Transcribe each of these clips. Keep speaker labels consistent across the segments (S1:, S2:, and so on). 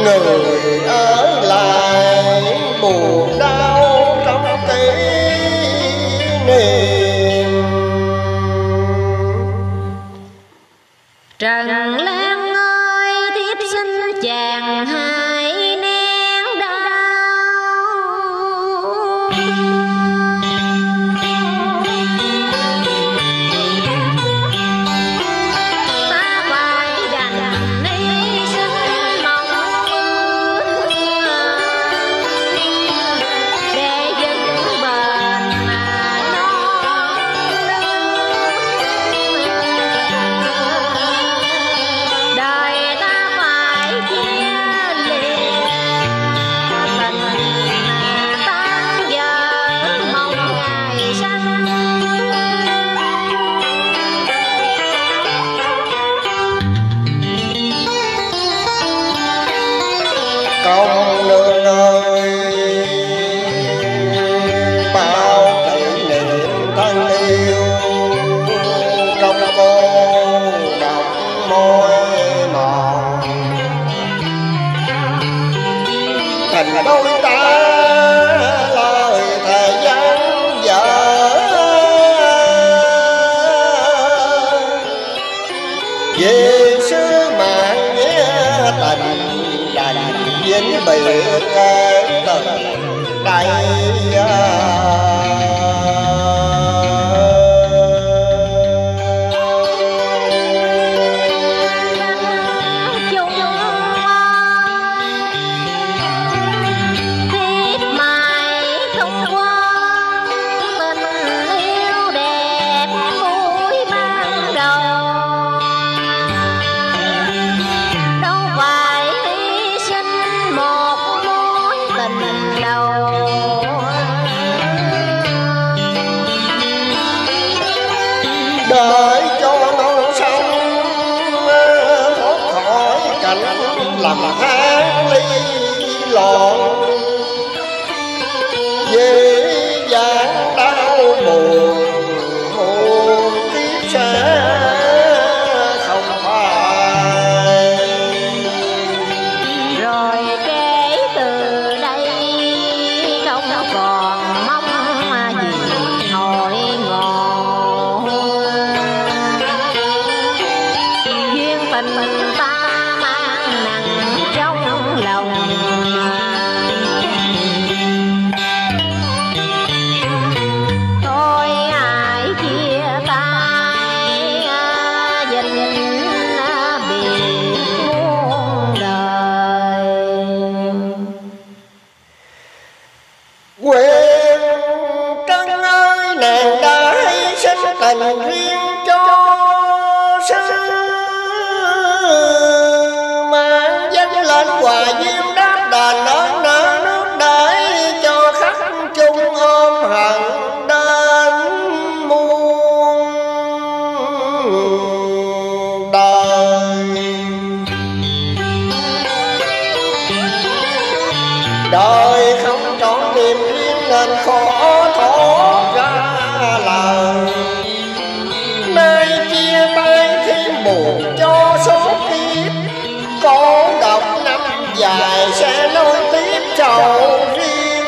S1: người ở lại buồn đau trong kỷ niệm.
S2: Trần Lan ơi, thiếp xin chàng hãy nén đau. Ta phải đành hy sinh mong ước để vững bền đời ta phải chia lìa tình tan vỡ mong ngày xanh.
S1: Công nương ơi, bao kỷ niệm thân yêu trong cô độc môi mòn, thành đôi ta lời thề gian dở vì sứ mạng nghĩa tình đành vĩnh biệt từ đây.
S2: Thiếp mãi không quên tình yêu đẹp cuối ban đầu. Đâu phải hy sinh một mối tình đầu.
S1: Đợi cho non sông thoát khỏi cảnh lầm than ly lộn, dễ dàng đau buồn muôn kiếp sẽ không phai.
S2: Rồi kể từ đây không còn mong gì hội ngộ. Duyên tình ta mang nặng trong lòng. Thôi ai chia tay vĩnh biệt muôn đời.
S1: Quyền Trân ơi, nàng đã hy sinh tình riêng cho sứ mang danh lên hòa diêm đáp đền ơn nợ nước để cho khắc chung ôm hận đến muôn đời. Đời không trọn niềm riêng nên khó thốt ra lời. Nay chia tay thêm buồn cho số kiếp, cô độc năm dài sẽ nối tiếp trầu riêng.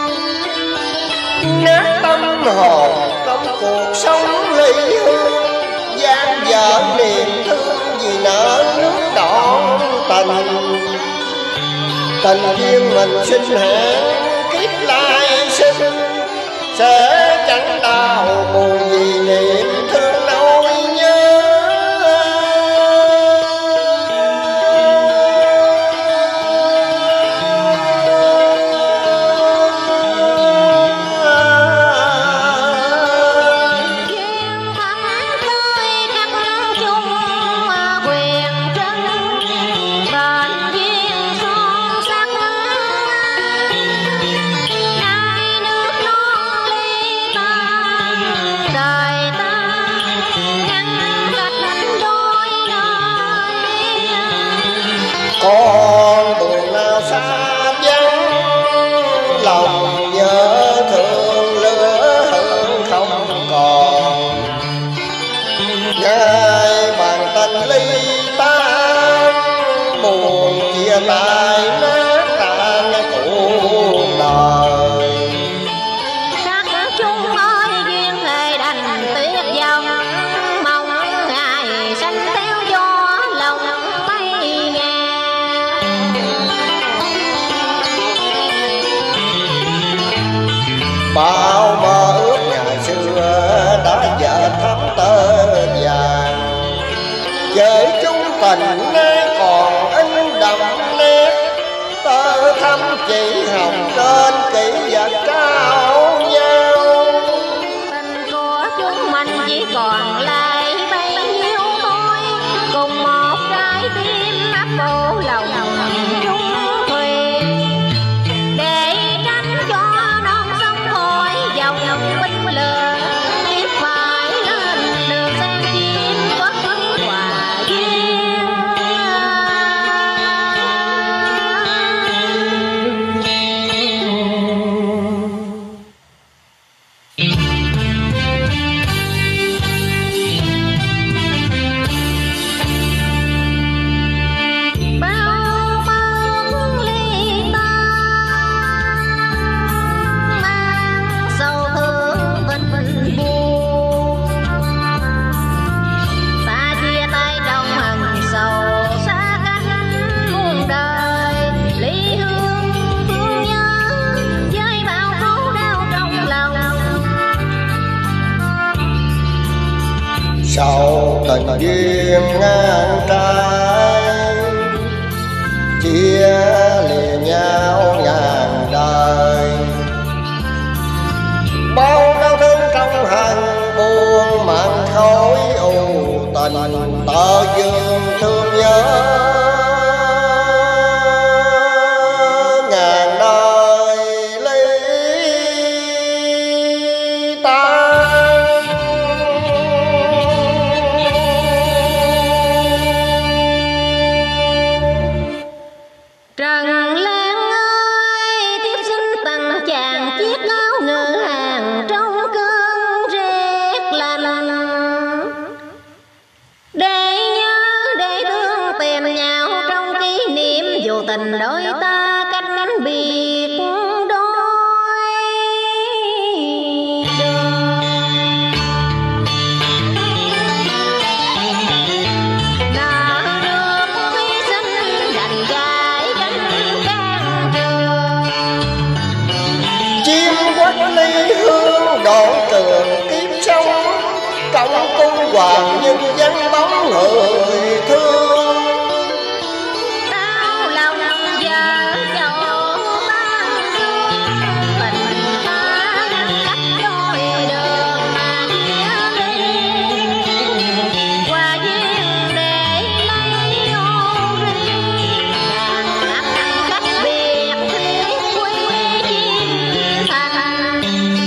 S1: Nát tâm hồn trong cuộc sống ly hương, gian dở niềm thương vì nợ nước đỏ tình. Tình duyên mình sinh hẹn kiếp lai sinh, sẽ chẳng đau buồn vì niềm thương nỗi nhớ.
S2: Duyên thắm tươi khắc chung quyền trân, bền duyên son sắc. Nay nước non ly tan đời.
S1: chợ chung tình nay còn in đậm nét, tơ thắm chỉ hồng trên kỷ vật trao nhau.
S2: Tình của chúng mình chỉ còn lại bấy nhiêu thôi, cùng một trái tim ấp vô lòng chung thuyền, để tránh cho non sông khỏi dòng binh lửa, biết phải lên đường sang chiến quốc hòa duyên. Bao bóng ly tan mang sầu thương tình buồn, ta chia tay trong hằn sầu xa cách muôn đời, ly hương thương nhớ với bao khổ đau trong lòng.
S1: Sau tình duyên ngang trái, chia lìa nhau ngàn đời, bao đau thương trong hành buồn mặn khói u tình, tơ dương thương nhớ ngàn đời ly tan.
S2: Trần Lan ơi, tiếp xin tặng chàng chiếc áo ngựa hàng trong cơn rét lạnh, để nhớ để thương tìm nhau trong kỷ niệm, dù tình đôi ta cách biệt đôi đường. Nở nước hy sinh đành gái cánh can trường,
S1: Chim quất ly hương đoạn trường kiếp sống, trong cung hoàng nhưng vắng bóng người thương.
S2: đau lòng giờ dẫu tan thương, tình ta ngăn cách đôi đường mà chia ly, qua duyên để lấy ô riêng, ngàn năm cách biệt thiết quy chim thành.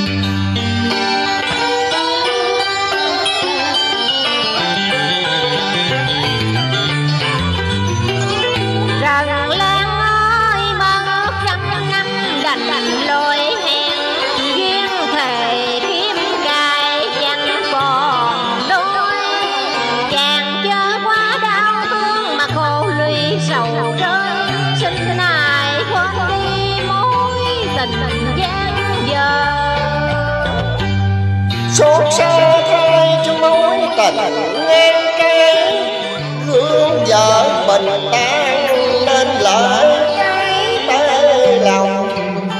S2: Trần Lan ơi, mơ ước trăm năm đành lối hẹn, duyên thề kiếm cài chẳng còn đôi, chàng chớ quá đau thương mà khổ lụy sầu rơi, xin ai quên đi mối tình gian dở.
S1: Xót xa thay cho mối tình ngang trái, gương vợ bình tan nên lại cái tê lòng.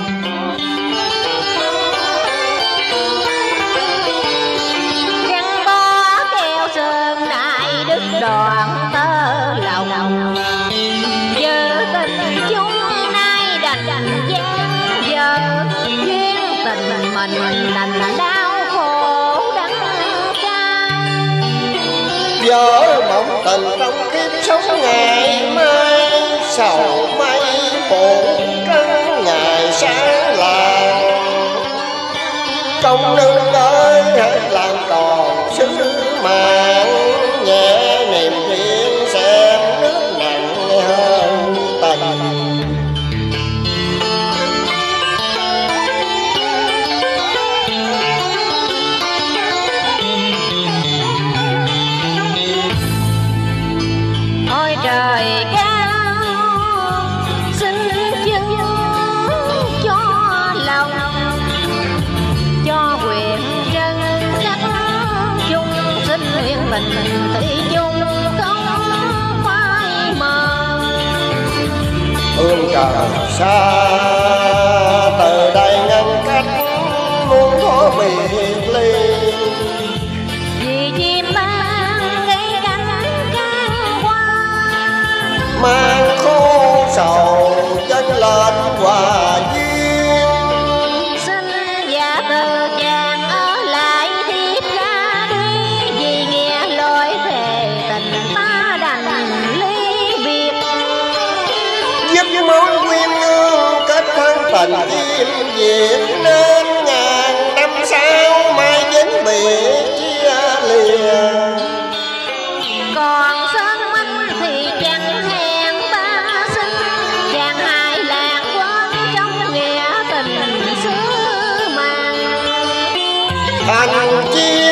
S2: Gắn bó keo sơn đại đức đoạn tơ lòng, giờ tình chúng nay đành gian dở, duyên tình mình đành đau khổ đắng cay.
S1: Vỡ mộng tình trong kiếp sống ngày mai, sầu mây phủ trắng ngày sáng làng. Công nương ơi hãy làm tròn sứ mạng, nhẹ niềm riêng xem nước nặng hơn tình.
S2: Ôi trời cao, xin chứng cho lòng, cho quyền chân chắc chung sinh nguyện tình thủy chung không phai mờ.
S1: Hương trời xa từ đây ngăn cách, muôn khó biệt ly.
S2: Vì chim ban gây cánh ca
S1: mang khô sầu chân lên hòa duyên.
S2: Xin giả từ chàng ở lại thiếp ra đi, vì nghe lối thề tình ta đành ly biệt.
S1: Giúp mối quyên hương kết thân tình im diệt, nên ngàn năm sau mai dính biệt chia lìa.
S2: Còn sơn minh thì chẳng hẹn ta xin, chàng hai lạc quên trong nghĩa tình xứ mang.
S1: Thành chi